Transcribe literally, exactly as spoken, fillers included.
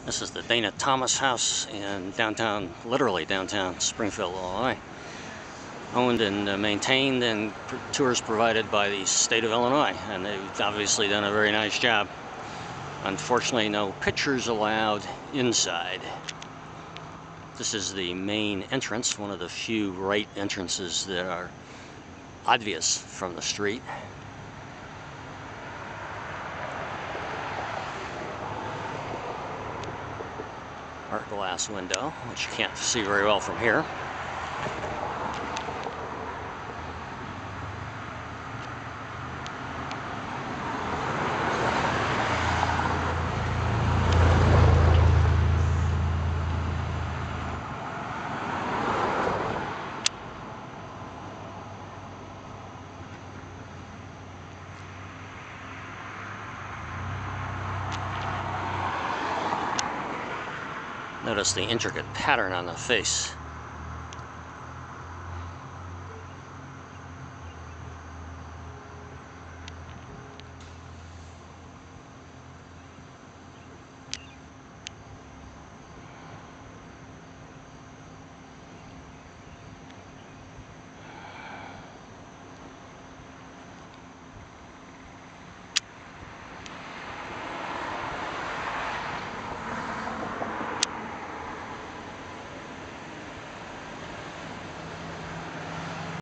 This is the Dana Thomas House in downtown, literally downtown Springfield, Illinois. Owned and uh, maintained and pr tours provided by the state of Illinois, and they've obviously done a very nice job. Unfortunately, no pictures allowed inside. This is the main entrance, one of the few right entrances that are obvious from the street. Art glass window, which you can't see very well from here. Notice the intricate pattern on the face.